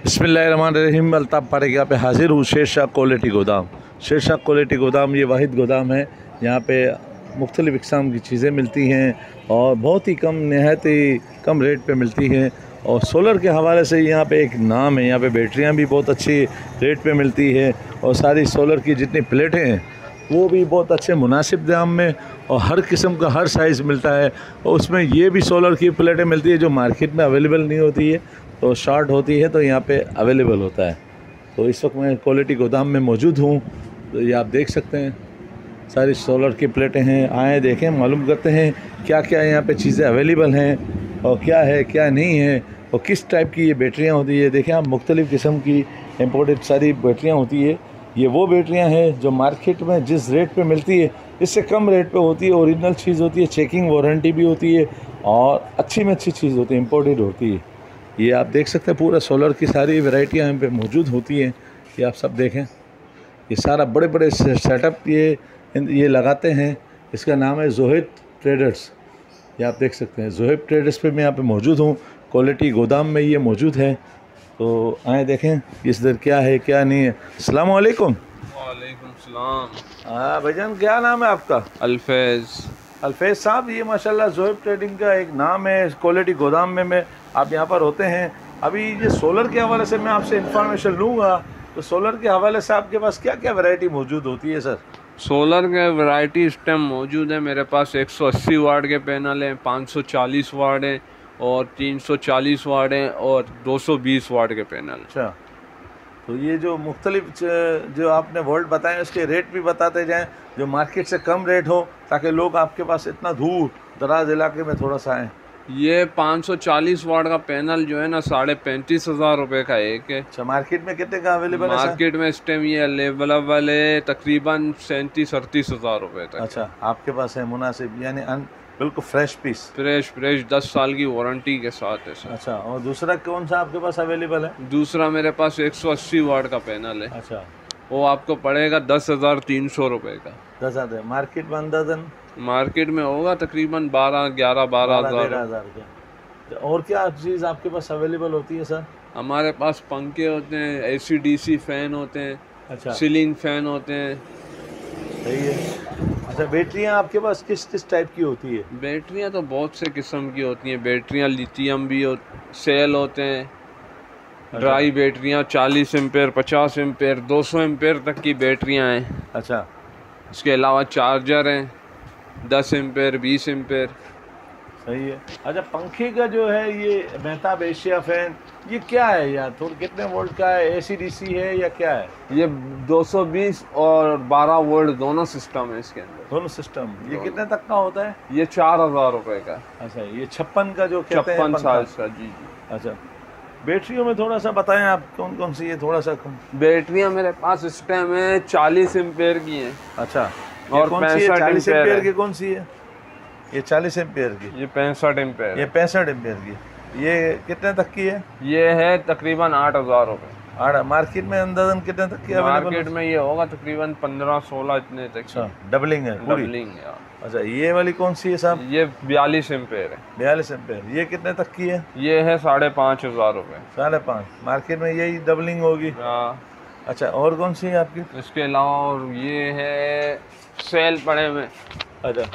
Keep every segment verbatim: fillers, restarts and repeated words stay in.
बिस्मिल्लाहिर्रहमानिर्रहीम। अल्ताफ़ पारेख यहाँ पे हाज़िर हूँ। शेर शाह क्वालिटी गोदाम। शेर शाह क्वालिटी गोदाम ये वाहिद गोदाम है यहाँ पे मुख्तलिफ़ इक़साम की चीज़ें मिलती हैं और बहुत ही कम, नहायत ही कम रेट पे मिलती हैं। और सोलर के हवाले से यहाँ पे एक नाम है, यहाँ पे बैटरियाँ भी बहुत अच्छी रेट पे मिलती है और सारी सोलर की जितनी प्लेटें हैं वो भी बहुत अच्छे मुनासिब दाम में और हर किस्म का हर साइज़ मिलता है। और उसमें ये भी सोलर की प्लेटें मिलती है जो मार्केट में अवेलेबल नहीं होती है, तो शॉर्ट होती है तो यहाँ पे अवेलेबल होता है। तो इस वक्त मैं क्वालिटी गोदाम में मौजूद हूँ, तो ये आप देख सकते हैं सारी सोलर की प्लेटें हैं। आए देखें, मालूम करते हैं क्या क्या यहाँ पे चीज़ें अवेलेबल हैं और क्या है क्या नहीं है और किस टाइप की ये बैटरियाँ होती है। देखें आप, मुख्तलिफ़ किस्म की इम्पोर्टेड सारी बैटरियाँ होती है। ये वो बैटरियाँ हैं जो मार्केट में जिस रेट पे मिलती है इससे कम रेट पे होती है, ओरिजिनल चीज़ होती है, चेकिंग वारंटी भी होती है और अच्छी में अच्छी चीज़ होती है, इम्पोर्टेड होती है। ये आप देख सकते हैं पूरा सोलर की सारी वैरायटियाँ यहाँ पे मौजूद होती हैं। ये आप सब देखें, ये सारा बड़े बड़े सेटअप ये ये लगाते हैं। इसका नाम है ज़ोहिब ट्रेडर्स। ये आप देख सकते हैं ज़ोहिब ट्रेडर्स पे मैं यहाँ पे मौजूद हूँ। क्वालिटी गोदाम में ये मौजूद है, तो आए देखें इस दर क्या है क्या नहीं है। अस्सलाम वालेकुम। वालेकुम सलाम। हाँ भाईजान, क्या नाम है आपका? अल्फैज़। अल्फैज़ साहब, ये माशाल्लाह ज़ोहिब ट्रेडिंग का एक नाम है। क्वालिटी गोदाम में मैं आप यहाँ पर होते हैं। अभी ये सोलर के हवाले से मैं आपसे इंफॉर्मेशन लूँगा, तो सोलर के हवाले से आपके पास क्या क्या वैरायटी मौजूद होती है सर? सोलर के वैरायटी इस टाइम मौजूद है मेरे पास। एक सौ अस्सी वाट के पैनल हैं, पाँच सौ चालीस वाट हैं और तीन सौ चालीस वाट हैं और दो सौ बीस वाट के पैनल। अच्छा, तो ये जो मुख्तलिफ जो आपने वोल्ट बताएं उसके रेट भी बताते जाएं जो मार्केट से कम रेट हो, ताकि लोग आपके पास इतना दूर दराज इलाके में थोड़ा सा आएँ। ये पाँच सौ चालीस वाट का पैनल जो है ना, साढ़े पैंतीस हज़ार रुपये का एक है। अच्छा, मार्केट में कितने का अवेलेबल है? मार्केट में इस टाइम ये अवेलेबल है तकरीबन सैंतीस अड़तीस हज़ार रुपये तक। अच्छा, आपके पास है मुनासिब, यानी अन बिल्कुल फ्रेश पीस? फ्रेश फ्रेश दस साल की वारंटी के साथ है सर। अच्छा, और दूसरा कौन सा आपके पास अवेलेबल है? दूसरा मेरे पास एक सौ अस्सी वाट का पैनल है। अच्छा, वो आपको पड़ेगा दस हज़ार तीन सौ रुपये का। दस हज़ार मार्केट में अंदाजन? मार्केट में होगा तकरीबन बारह ग्यारह बारह हज़ार हज़ार का। और क्या चीज़ आपके पास अवेलेबल होती है सर? हमारे पास पंखे होते हैं, एसी डीसी फ़ैन होते हैं। अच्छा, सीलिंग फ़ैन होते हैं। सही है। अच्छा, बैटरियाँ आपके पास किस किस टाइप की होती है? बैटरियाँ तो बहुत से किस्म की होती हैं। बैटरियाँ लिथियम भी हो, सेल होते हैं। अच्छा। ड्राई बैटरियाँ चालीस एम्पेयर, पचास एम्पेयर, दो सौ एम्पेयर तक की बैटरियाँ हैं। अच्छा, इसके अलावा चार्जर हैं दस एम्पेयर, बीस एम्पेयर। सही है। अच्छा, पंखे का जो है ये मेहताब एशिया फैन, ये क्या है यार? थोड़ा कितने वोल्ट का है? एसी डीसी है या क्या है? ये दो सौ बीस और बारह वोल्ट दोनों सिस्टम है इसके अंदर। दोनों सिस्टम। ये कितने तक का होता है? ये चार हजार रुपए का। अच्छा, ये छप्पन का जो कहते हैं छप्पन पंखा? साइज का। जी जी। अच्छा, बैटरियों में थोड़ा सा बताएं आप कौन कौन सी है, थोड़ा सा कौन? बैटरियां मेरे पास इस टाइम है चालीस एम्पेयर की हैं। अच्छा, और पैंसठ चालीस एम्पेयर एम्पेयर की कौन सी है? ये चालीस एम्पेयर की। ये पैंसठ एम्पेयर। ये पैंसठ एम्पेयर की। ये कितने तक की है? ये है तकरीबन आठ हजार रुपये। आठ। मार्केट में अंदाजन कितने तक की? मार्केट में ये होगा तकरीबन पंद्रह सोलह इतने तक। अच्छा, डबलिंग है पूरी? डबलिंग है। अच्छा, ये वाली कौन सी है साहब? ये बयालीस एम्पेयर है। बयालीस एम्पेयर। ये कितने तक की है? ये है साढ़े पाँच हजार रुपये। साढ़े पाँच। मार्केट में यही डबलिंग होगी? हाँ। अच्छा, और कौन सी है आपकी? इसके अलावा और ये है सेल पड़े हुए। अच्छा,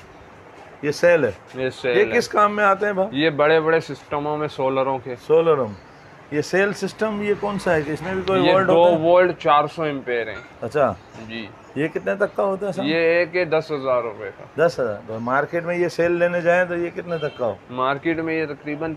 ये सेल है। ये सेल ये है। किस काम में आते हैं भाई? ये बड़े बड़े सिस्टमों में सोलरों के। सोलर। ये सेल सिस्टम ये कौन सा है कि इसमें भी कोई ये वोल्ट दो होता है? वोल्ट चार सौ एम्पेयर है। अच्छा जी। ये कितने तक का होता है सर? ये एक है दस हजार रुपये का। दस हज़ार। तो मार्केट में ये सेल लेने जाएं तो ये कितने तक का हो? मार्केट में ये तकरीबन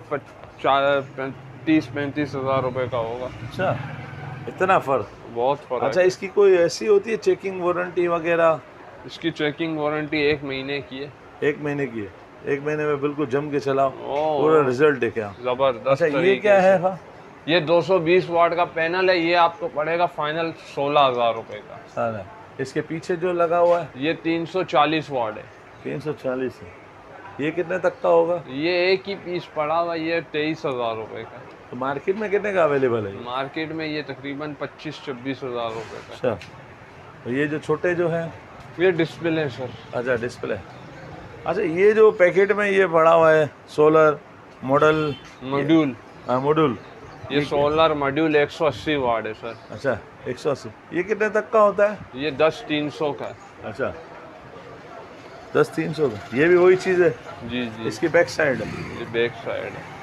तीस पैंतीस हजार रुपये का होगा। अच्छा, इतना फ़र्क? बहुत फर्क। अच्छा, इसकी कोई ऐसी होती है चेकिंग वारंटी वगैरह? इसकी चेकिंग वारंटी एक महीने की है। एक महीने की है। एक महीने में बिल्कुल जम के चलाओ, ओ, पूरा रिजल्ट देखे आप। जबरदस्त। अच्छा, ये क्या है? हाँ, ये दो सौ बीस वाट का पैनल है। ये आपको पड़ेगा फाइनल सोलह हजार रुपये का सारा। इसके पीछे जो लगा हुआ है ये तीन सौ चालीस वाट है। तीन सौ चालीस है। ये कितने तक का होगा? ये एक ही पीस पड़ा हुआ, ये तेईस हजार रुपये का। तो मार्केट में कितने का अवेलेबल है? मार्केट में ये तकरीबन पच्चीस छब्बीस हजार रुपये का। अच्छा, तो ये जो छोटे जो हैं ये डिस्प्ले है सर। अच्छा, डिस्प्ले। अच्छा, ये जो पैकेट में ये पड़ा हुआ है सोलर मॉडल मॉड्यूल। हाँ, मॉड्यूल, ये सोलर मॉड्यूल एक सौ अस्सी वाट है सर। अच्छा, एक सौ अस्सी। ये कितने तक का होता है? ये दस तीन सौ का है। अच्छा, दस तीन सौ का। ये भी वही चीज़ है? जी जी, इसकी बैक साइड है। ये बैक साइड है।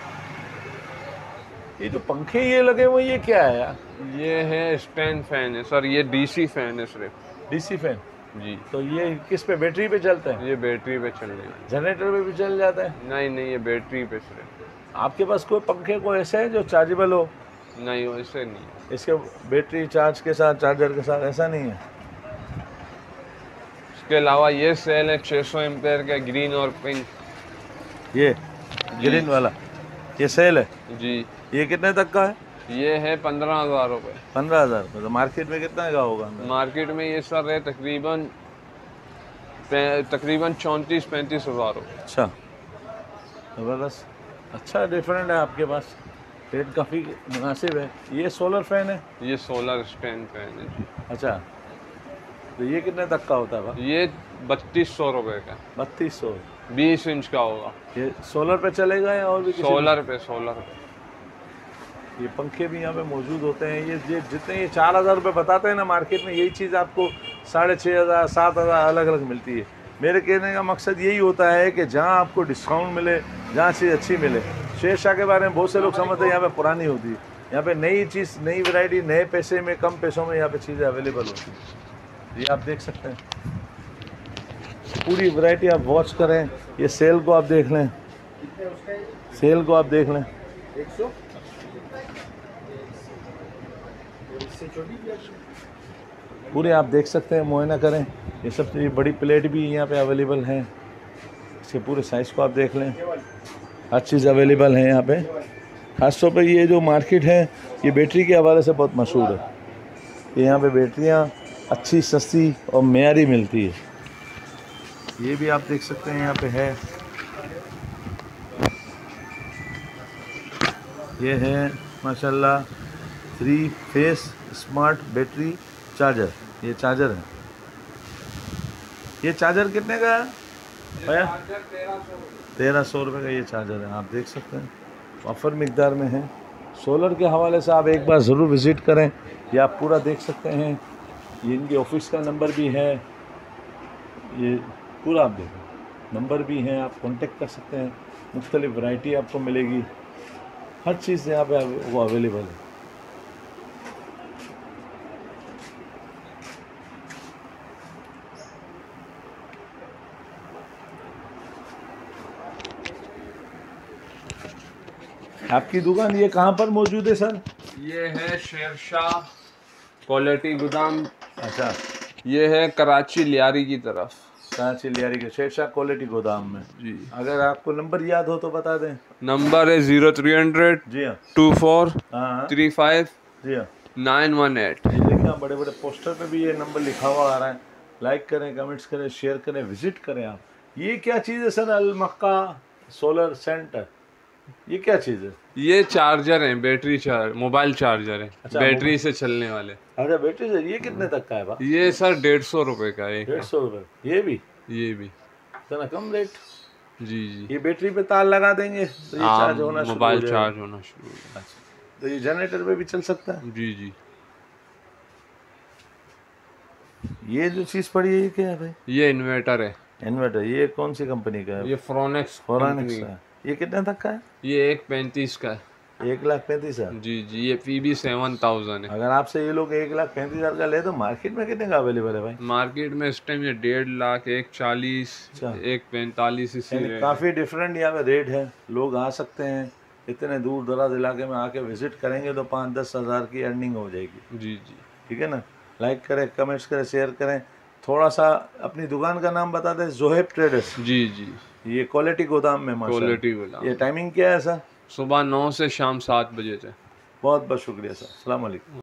ये जो पंखे ये लगे हुए, ये क्या है यार? ये है स्टैंड फैन है सर, ये डीसी फैन है सिर्फ। DC fan? जी। तो ये किस पे, बैटरी पे चलता है? ये बैटरी पे चलने वाला। जनरेटर पे भी चल जाता है? नहीं नहीं, ये बैटरी पे सिर्फ। आपके पास कोई पंखे को ऐसे है जो चार्जेबल हो? नहीं, वैसे नहीं है। इसके बैटरी चार्ज के साथ, चार्जर के साथ ऐसा नहीं है? इसके अलावा ये सेल है छह सौ एम्पेयर का, ग्रीन और पिंक। ये ग्रीन वाला ये सेल है? जी। ये कितने तक का है? ये है पंद्रह हजार रुपये। पंद्रह हजार रुपये। तो मार्केट में कितना का होगा? मार्केट में ये सर है तकरीबन तकरीबन चौंतीस पैंतीस हजार रुपये। अच्छा, ज़बरदस्त। अच्छा, डिफरेंट है आपके पास, रेट काफ़ी मुनासिब है। ये सोलर फैन है? ये सोलर स्टैंड फैन है जी। अच्छा, तो ये कितने तक का होता है? ये बत्तीस सौ रुपये का। बत्तीस सौ। बीस इंच का होगा। ये सोलर पे चलेगा या और भी किसी सोलर पे? सोलर पे। ये पंखे भी यहाँ पे मौजूद होते हैं। ये ये जितने ये चार हज़ार रुपये बताते हैं ना, मार्केट में यही चीज़ आपको साढ़े छः हज़ार सात हज़ार अलग अलग मिलती है। मेरे कहने का मकसद यही होता है कि जहाँ आपको डिस्काउंट मिले, जहाँ चीज़ अच्छी मिले। शेर शाह के बारे में बहुत से लोग समझते हैं यहाँ पे पुरानी होती है। यहाँ पे नई चीज़, नई वैरायटी, नए पैसे में, कम पैसों में यहाँ पे चीज़ें अवेलेबल होती हैं। ये आप देख सकते हैं, पूरी वैरायटी आप वॉच करें। ये सेल को आप देख लें, सेल को आप देख लें। पूरे आप देख सकते हैं, मुआयना करें। ये सब ये बड़ी प्लेट भी यहाँ पे अवेलेबल हैं। इसके पूरे साइज़ को आप देख लें, हर चीज़ अवेलेबल है यहाँ पे। ख़ासतौर पे ये जो मार्केट है, ये बैटरी के हवाले से बहुत मशहूर है। ये यहाँ पे बैटरियाँ अच्छी, सस्ती और मेयारी मिलती है। ये भी आप देख सकते हैं यहाँ पे है। ये है माशाल्लाह three phase smart battery charger. ये चार्जर है। ये चार्जर कितने का है भैया? तेरह सौ रुपये का ये चार्जर है। आप देख सकते हैं, ऑफर मिकदार में है। सोलर के हवाले से आप एक बार ज़रूर विज़िट करें। ये आप पूरा देख सकते हैं। ये इनके ऑफिस का नंबर भी है, ये पूरा आप देखें, नंबर भी है, आप कांटेक्ट कर सकते हैं। मुख्तलिफ वैरायटी आपको मिलेगी, हर चीज़ यहाँ पे वो अवेलेबल है। आपकी दुकान ये कहाँ पर मौजूद है सर? ये है शेर शाह क्वालिटी गोदाम। अच्छा, ये है कराची लियारी की तरफ। कराची लियारी के शेर शाह क्वालिटी गोदाम में जी। अगर आपको नंबर याद हो तो बता दें। नंबर है जीरो थ्री हंड्रेड जी हाँ, टू फोर हाँ थ्री फाइव जी हाँ। Nine one eight. ये देखिए, आप बड़े बड़े पोस्टर पे भी ये नंबर लिखा हुआ आ रहा है। लाइक करें, कमेंट्स करें, शेयर करें, विजिट करें आप। ये क्या चीज़ है sir? Al Makka solar center, ये क्या चीज़ है? ये चार्जर है, बैटरी चार्ज, मोबाइल चार्जर है। अच्छा, बैटरी से चलने वाले। अच्छा, बैटरी से। ये कितने तक का है बा? ये सर डेढ़ सौ रुपये का है। डेढ़ सौ रुपये। ये भी ये भी इतना कम रेट? जी जी। ये बैटरी पे तार लगा देंगे तो ये चार्ज होना शुरू हो मोबाइल जाएगा। चार्ज होना शुरू हो जाएगा। अच्छा, तो ये जनरेटर पे भी चल सकता है? जी जी। ये जो चीज़ पड़ी है ये क्या है भाई? ये इन्वर्टर है। इन्वर्टर। ये कौन सी कंपनी का है? ये फ्रोनेक्स फोरानिक्स का। ये कितने तक का है? ये एक पैंतीस का है। एक लाख पैंतीस हजार। जी जी। ये पी बी सेवन थाउजेंड है। अगर आपसे ये लोग एक लाख पैंतीस हजार का ले तो मार्केट में कितने का अवेलेबल है भाई? मार्केट में इस टाइम ये डेढ़ लाख, एक चालीस, अच्छा। एक पैंतालीस, इसी यानी रेट। काफ़ी डिफरेंट यहाँ पे रेट है। लोग आ सकते हैं, इतने दूर दराज इलाके में आके विजिट करेंगे तो पाँच दस हज़ार की अर्निंग हो जाएगी। जी जी। ठीक है ना? लाइक करें, कमेंट्स करें, शेयर करें। थोड़ा सा अपनी दुकान का नाम बता दें। जोहेब ट्रेडर्स। जी जी। ये क्वालिटी गोदाम में माशाल्लाह। क्वालिटी वाला। ये टाइमिंग क्या है सर? सुबह नौ से शाम सात बजे तक। बहुत बहुत शुक्रिया सर। अस्सलाम वालेकुम।